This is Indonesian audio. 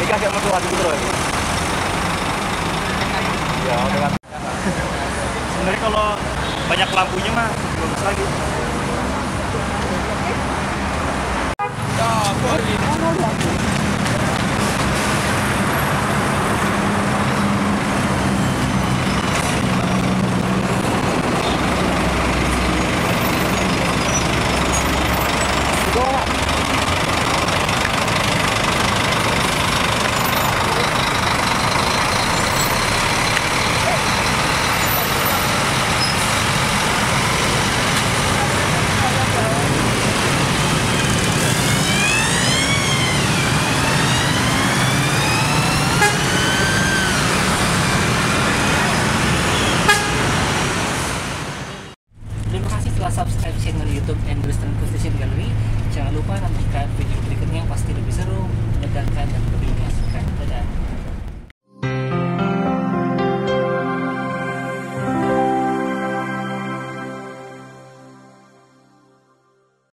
Ini kayak motivasi gitu loh. Ya, dengan sebenarnya kalau banyak lampunya mah bagus lagi. Terima kasih telah subscribe channel YouTube Andrews Transportation Gallery. Jangan lupa nantikan video